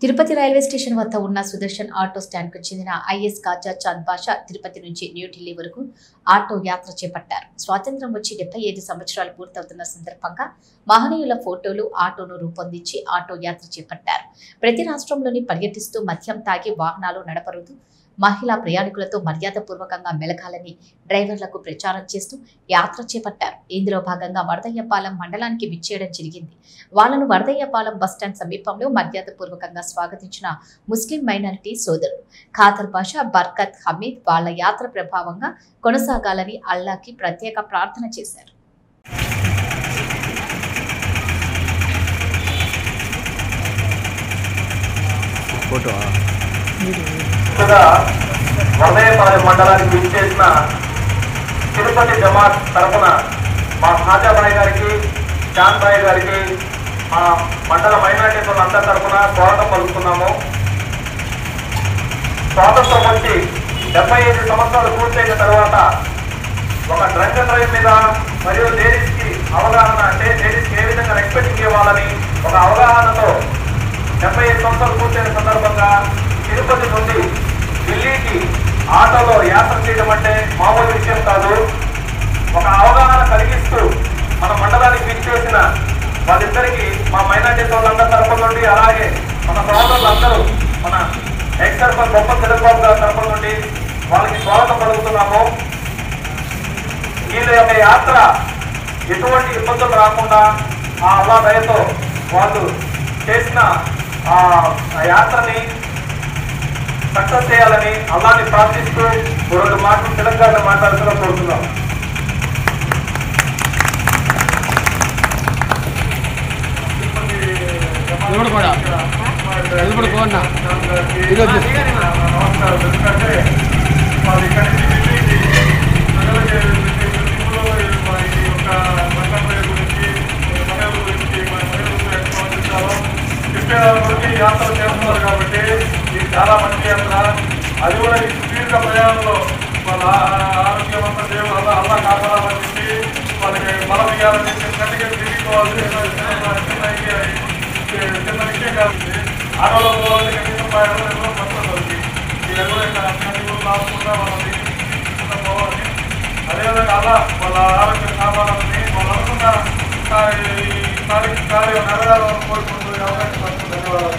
Tirupati railway station వద్ద ఉన్న Sudarshan auto stand కు చెందిన ఐఎస్ కాజా చాంద్ బాషా తిరుపతి నుంచి న్యూఢిల్లీ వరకు ఆటో యాత్ర చేపట్టారు. స్వాతంత్ర్యం వచ్చి 75 సంవత్సరాలు పూర్తవుతున్న సందర్భంగా మహనీయుల ఫోటోలు ఆటోను రూపొందించి ఆటో యాత్ర చేపట్టారు. ప్రతి రాష్ట్రంలోని పర్యటిస్తూ మద్యం తాగి వాహనాలు నడపరుదు మహిళా ప్రయాణికులతో మర్యాదపూర్వకంగా మెలగాలని డ్రైవర్లకు ప్రచారం చేస్తూ యాత్ర చేపట్టారు. ఇందులో భాగంగా వరదయ్యపాలెం మండలానికి విచ్చేయడం జరిగింది. వాళ్ళను వరదయ్యపాలెం బస్టాండ్ సమీపంలో మర్యాదపూర్వకంగా స్వాగతించిన ముస్లిం మైనారిటీ సోదరులు ఖాదర్ బాషా, బర్కత్ హమీద్ వాళ్ళ యాత్ర ప్రభావంగా కొనసాగాలని అల్లాకి ప్రత్యేక ప్రార్థన చేశారు. వరదయ్యపాలెం మండలానికి విచ్చేసిన తిరుపతి జమాత్ తరఫున మా ఖాజాబాయ్ గారికి, చాంద్ బాయ్ గారికి, మా మండల మైనారిటీలందరి తరఫున స్వాగతం పలుకుతున్నాము. స్వాతంత్రం వచ్చి 75 సంవత్సరాలు పూర్తయిన తర్వాత ఒక డ్రంక్ అండ్ డ్రైవ్ మీద మరియు లేడీస్కి అవగాహన, అంటే లేడీస్కి ఏ విధంగా రెస్పెక్ట్ ఇవ్వాలని ఒక అవగాహనతో 75 సంవత్సరాలు పూర్తయిన సందర్భంగా తిరుపతి నుండి ఢిల్లీకి ఆటోలో యాత్ర చేయడం అంటే మామూలు విషయం కాదు. ఒక అవగాహన కలిగిస్తూ మన మండలానికి విచ్చేసిన వాళ్ళిద్దరికీ మా మైనార్టీ వాళ్ళందరి తరఫు నుండి, అలాగే మన సోదరులందరూ మన ఎక్స్ సర్పంచ్ గొప్ప తెలుగుబాబు గారి తరఫు నుండి వాళ్ళకి స్వాగతం పలుకుతున్నాము. వీళ్ళ యొక్క యాత్ర ఎటువంటి ఇబ్బందులు రాకుండా ఆ అల్లా దయతో వాళ్ళు చేసిన ఆ యాత్రని సక్సెస్ చేయాలని అల్లాని ప్రార్థిస్తూ 2 మాటలు తెలంగాణ మాట్లాడుతూ కోరుతున్నాం. ఎందుకంటే వాళ్ళు ఇక్కడి నుంచి ఢిల్లీకి ప్రజలకి యొక్క మంత్రుల గురించి, మహిళల గురించి, మహిళలకు ఎక్స్పాన్సాలో చెప్పేదానికి యాత్ర చేస్తున్నారు. కాబట్టి ఇది చాలా మంచి యాత్ర. అది కూడా ఈ సుదీర్ఘ ప్రయాణంలో వాళ్ళ ఆరోగ్యవంత దేవుడు అల్లా కాపాడాలని చెప్పి వాళ్ళకి బలం ఇవ్వాలని చెప్పి గట్టిగా తిరిగిపోవాలి. చిన్న విషయం కాదు. ఆటోలో పోవాలి, కనీసం కష్టం అవుతుంది. ఈ రకమైన రాకుండా వాళ్ళని తీసుకుంటూ పోవాలి. అదేవిధంగా అలా వాళ్ళ ఆరోగ్యం కాపాడాలని, వాళ్ళు అనుకున్న కార్యం నెరవేరాలని కోరుకుంటూ అవకాశం వస్తుంది. ధన్యవాదాలు.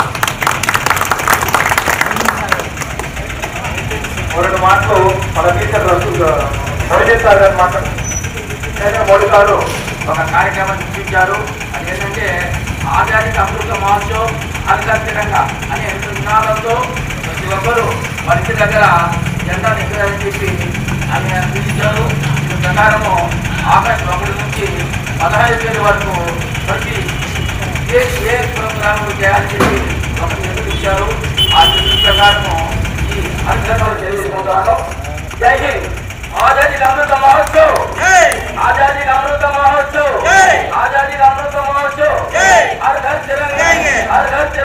2 మాటలు మన టీచర్ మోడీ సార్ గారు మాట్లాడారు. మోడీ గారు ఒక కార్యక్రమాన్ని చూపించారు. అదేంటంటే ఆజాదీ అమృత మహోత్సవ్ హర్ తిరంగా అనే నినాదంతో ప్రతి ఒక్కరూ మనిషి దగ్గర జెండా నిగ్రహం చెప్పి ఆమె అందించారు. దీని ప్రకారము ఆగస్టు 1 నుంచి 15 తేదీ వరకు ప్రతి ఏ ప్రోగ్రాములు చేయాలని చెప్పి ఒక నిర్ణయించారు. ఆ నిర్ణయం ప్రకారము ఈ హరిజనులు చేసుకుంటారు. జై హింద్. ఆజాదీ అమృత మహోత్సవ్, ఆజాదీ అమృత మహోత్సవ్, ఆజాదీ అమృత మహోత్సవ్, హర్ ఘర్ తిరంగా, హర్ ఘర్